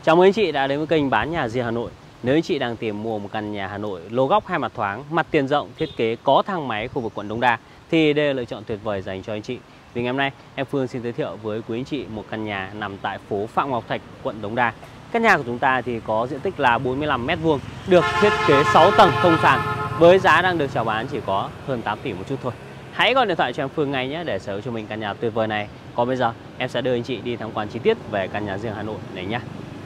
Chào mừng anh chị đã đến với kênh bán nhà riêng Hà Nội. Nếu anh chị đang tìm mua một căn nhà Hà Nội lô góc hai mặt thoáng, mặt tiền rộng, thiết kế có thang máy khu vực quận Đống Đa thì đây là lựa chọn tuyệt vời dành cho anh chị. Vì ngày hôm nay em Phương xin giới thiệu với quý anh chị một căn nhà nằm tại phố Phạm Ngọc Thạch, quận Đống Đa. Căn nhà của chúng ta thì có diện tích là 45 m², được thiết kế 6 tầng thông sàn với giá đang được chào bán chỉ có hơn 8 tỷ một chút thôi. Hãy gọi điện thoại cho em Phương ngay nhé để sở hữu cho mình căn nhà tuyệt vời này. Còn bây giờ em sẽ đưa anh chị đi tham quan chi tiết về căn nhà riêng Hà Nội này nhé.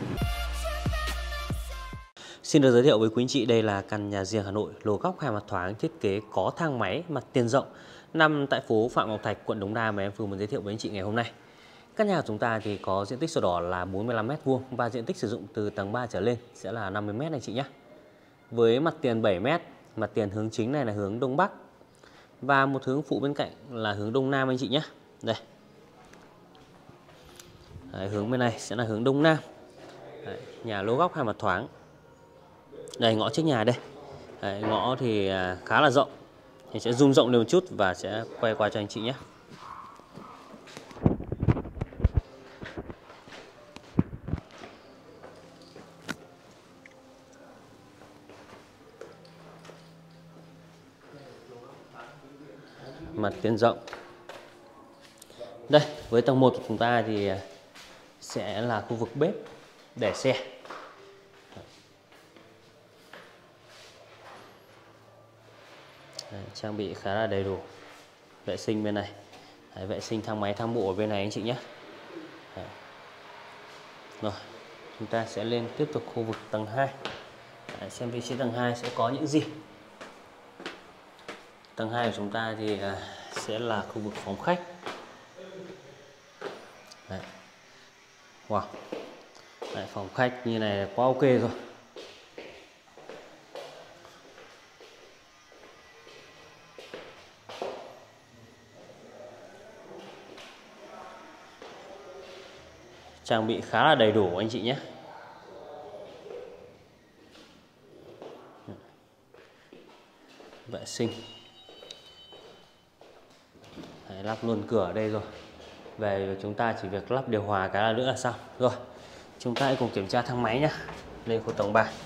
Xin được giới thiệu với quý anh chị đây là căn nhà riêng Hà Nội lô góc hai mặt thoáng, thiết kế có thang máy, mặt tiền rộng, nằm tại phố Phạm Ngọc Thạch, quận Đống Đa mà em Phương muốn giới thiệu với anh chị ngày hôm nay. Căn nhà của chúng ta thì có diện tích sổ đỏ là 45 m² và diện tích sử dụng từ tầng 3 trở lên sẽ là 50 m anh chị nhé. Với mặt tiền 7 m, mặt tiền hướng chính này là hướng đông bắc và một hướng phụ bên cạnh là hướng đông nam anh chị nhé. Đây. Đấy, hướng bên này sẽ là hướng đông nam. Đấy, nhà lô góc hai mặt thoáng. Đây, ngõ trước nhà đây. Đấy, ngõ thì khá là rộng. Thì sẽ zoom rộng lên một chút và sẽ quay qua cho anh chị nhé. Mặt tiền rộng. Đây, với tầng 1 của chúng ta thì sẽ là khu vực bếp để xe. Đấy, trang bị khá là đầy đủ. Vệ sinh bên này. Đấy, vệ sinh thang máy thang bộ ở bên này anh chị nhé. Đấy. Rồi, chúng ta sẽ lên tiếp tục khu vực tầng 2. Đấy, xem vị trí tầng 2 sẽ có những gì. Tầng 2 của chúng ta thì sẽ là khu vực phòng khách. Đấy. Wow. Đấy, phòng khách như này là quá ok rồi. Trang bị khá là đầy đủ anh chị nhé. Vệ sinh. Đấy, lắp luôn cửa ở đây rồi. Về chúng ta chỉ việc lắp điều hòa cái là nữa là xong. Rồi, chúng ta hãy cùng kiểm tra thang máy nhé. Lên khu tầng 3.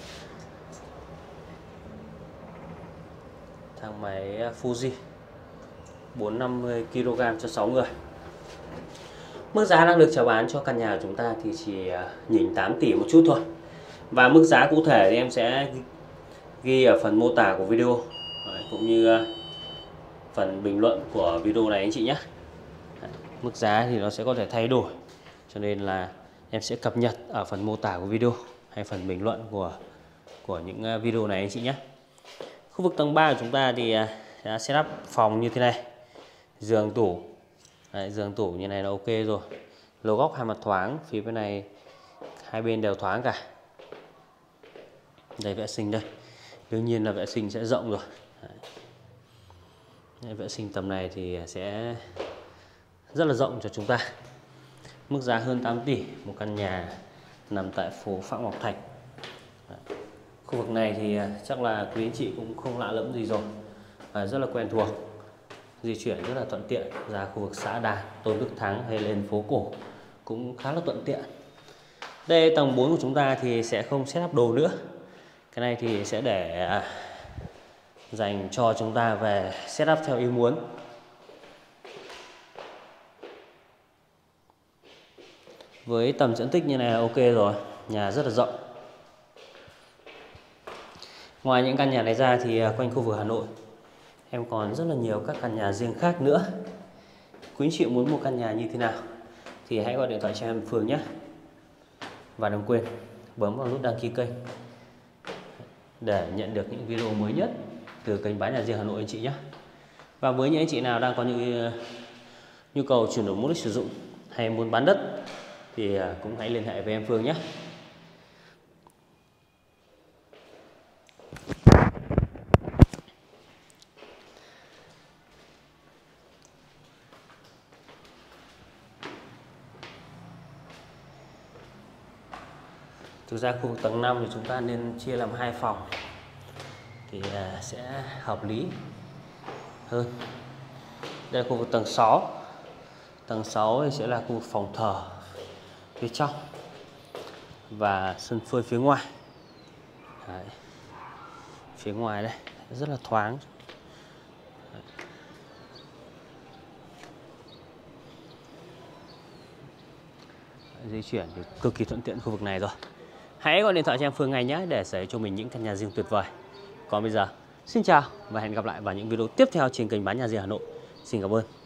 Thang máy Fuji 450 kg cho 6 người. Mức giá đang được chào bán cho căn nhà của chúng ta thì chỉ nhỉnh 8 tỷ một chút thôi. Và mức giá cụ thể thì em sẽ ghi ở phần mô tả của video. Đấy, cũng như phần bình luận của video này anh chị nhé. Đấy, mức giá thì nó sẽ có thể thay đổi, cho nên là em sẽ cập nhật ở phần mô tả của video hay phần bình luận của những video này anh chị nhé. Khu vực tầng 3 của chúng ta thì đã setup phòng như thế này. Giường tủ. Đấy, giường tủ như này là ok rồi. Lô góc hai mặt thoáng, phía bên này hai bên đều thoáng cả. Đây, vệ sinh đây. Đương nhiên là vệ sinh sẽ rộng rồi. Đấy, vệ sinh tầm này thì sẽ rất là rộng cho chúng ta. Mức giá hơn 8 tỷ, một căn nhà nằm tại phố Phạm Ngọc Thạch. Đấy. Khu vực này thì chắc là quý anh chị cũng không lạ lẫm gì rồi, rất là quen thuộc. Di chuyển rất là thuận tiện, ra khu vực xã Đàn, Tôn Đức Thắng hay lên phố cổ cũng khá là thuận tiện. Đây, tầng 4 của chúng ta thì sẽ không setup đồ nữa. Cái này thì sẽ để dành cho chúng ta về setup theo ý muốn. Với tầm diện tích như này là ok rồi, nhà rất là rộng. Ngoài những căn nhà này ra thì quanh khu vực Hà Nội em còn rất là nhiều các căn nhà riêng khác nữa. Quý anh chị muốn mua căn nhà như thế nào thì hãy gọi điện thoại cho em Phương nhé. Và đừng quên bấm vào nút đăng ký kênh để nhận được những video mới nhất từ kênh bán nhà riêng Hà Nội anh chị nhé. Và với những anh chị nào đang có những nhu cầu chuyển đổi mục đích sử dụng hay muốn bán đất thì cũng hãy liên hệ với em Phương nhé. Thực ra khu vực tầng 5 thì chúng ta nên chia làm 2 phòng thì sẽ hợp lý hơn. Đây là khu vực tầng 6. Tầng 6 thì sẽ là khu vực phòng thờ phía trong. và sân phơi phía ngoài. Đấy. Phía ngoài đây rất là thoáng. Đấy. Di chuyển thì cực kỳ thuận tiện khu vực này rồi. Hãy gọi điện thoại cho em Phương ngay nhé để sở hữu cho mình những căn nhà riêng tuyệt vời. Còn bây giờ, xin chào và hẹn gặp lại vào những video tiếp theo trên kênh Bán Nhà Riêng Hà Nội. Xin cảm ơn.